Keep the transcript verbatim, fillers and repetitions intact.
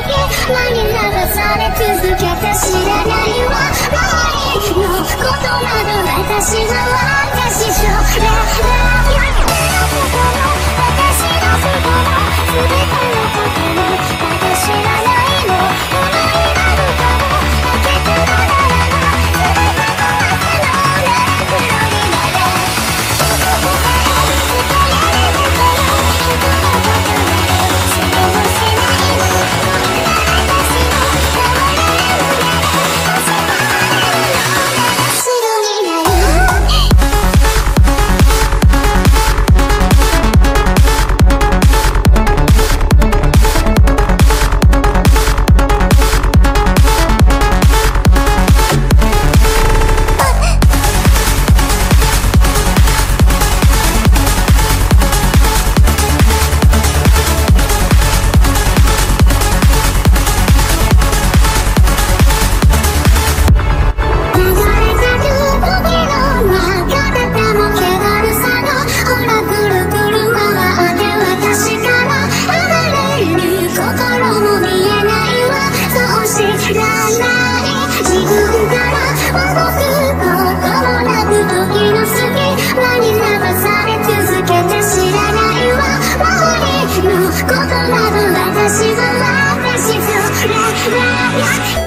け輪に流され続けて知らないわ周りのことなど私は私それだけ私の心全てのこともまだ知らないのこの今の顔開けたならば全ての汗のね黒になれどこも疲れるから人がバカなる知りもしないのこんな私の変われるなら汗が晴れるのなら白になることなど私は私それだけ